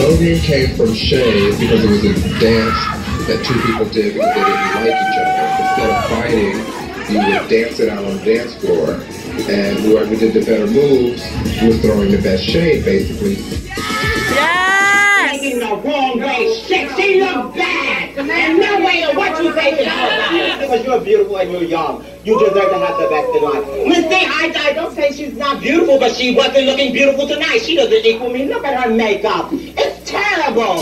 Voguing came from shade because it was a dance that two people did because they didn't like each other. Instead of fighting, you would dance it out on the dance floor. And whoever did the better moves was throwing the best shade, basically. Yes! Making the wrong way, sexy look bad! And no way of what you think is about. Because you're beautiful and you're young. You deserve to have the best in life. Missie, I don't say she's not beautiful, but she wasn't looking beautiful tonight. She doesn't equal me. Look at her makeup. It's terrible.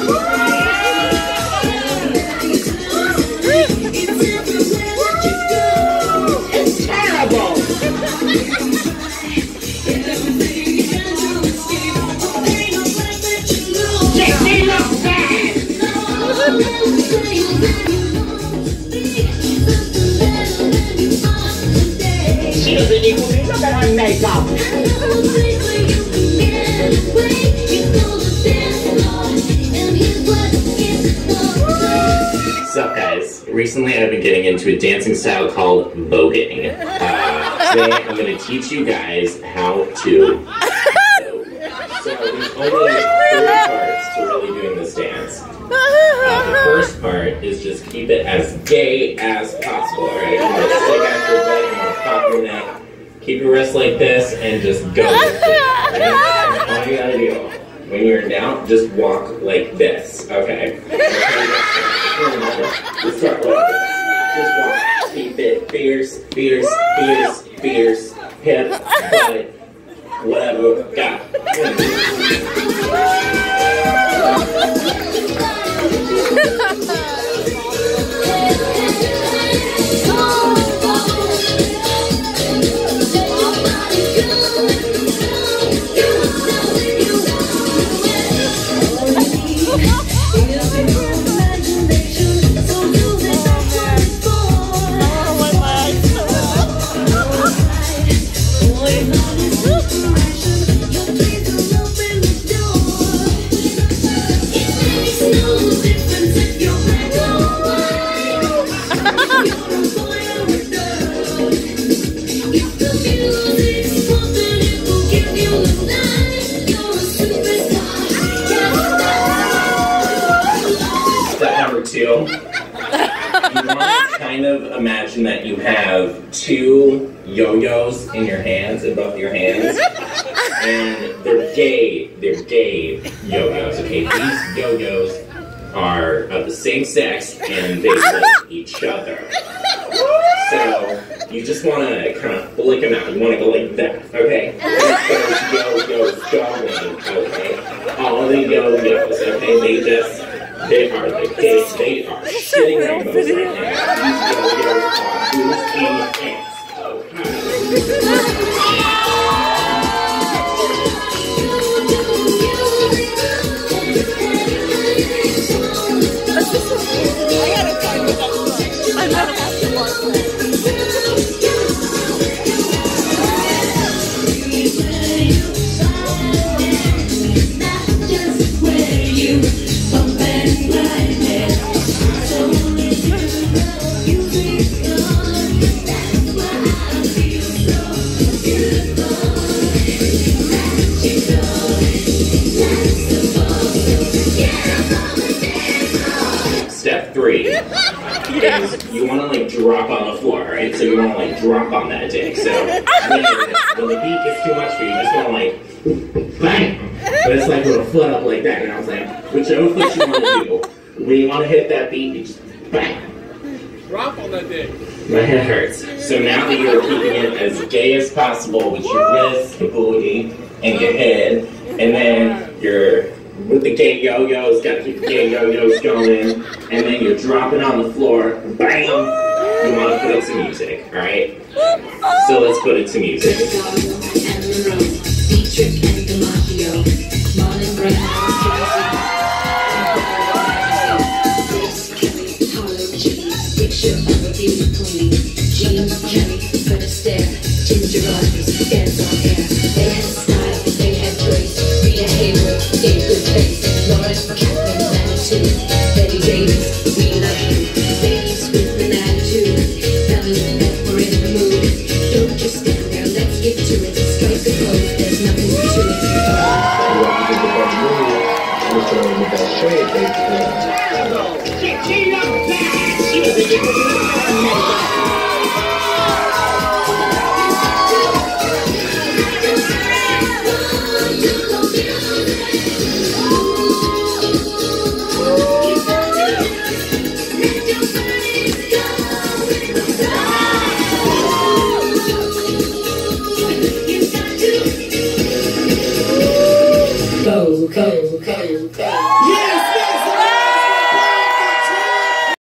It's terrible. Sexy looks bad. She doesn't equal me. Look at her makeup. What's up, guys? Recently I've been getting into a dancing style called voguing. Today I'm going to teach you guys how to vogue. So there's only 3 parts to really doing this dance. The first part is just keep it as gay as possible, alright? You're going to stick out your butt, you're going to pop your neck, keep your wrist like this, and just go with it. Right? All you gotta do, when you're in doubt, just walk like this, okay? Just start like this. Just walk. Keep it fierce, fierce, fierce, fierce, hip, butt, whatever, got you want to kind of imagine that you have 2 yo-yos in your hands, in both your hands, and they're gay yo-yos, okay? These yo-yos are of the same sex, and they like each other. So, you just want to kind of flick them out. You want to go like that, okay? Those yo-yos going, okay? All the yo-yos, okay? They are the gays. They are shitting rainbows right now. These yo-yos are boosting ants, okay? Step 3 is you want to like drop on the floor, right? So you want to like drop on that dick. So when the beat gets too much for you, you just want to like bang. But it's like with a foot up like that, you know what I'm saying? Whichever foot you want to do, when you want to hit that beat, you just bang. Drop on that dick. My head hurts. So now that you're keeping it as gay as possible with your wrist, your booty, and your head, and then you're with the gay yo-yos, gotta keep the gay yo-yos going, and then you're dropping on the floor, bam! You want to put it to music, alright? So let's put it to music.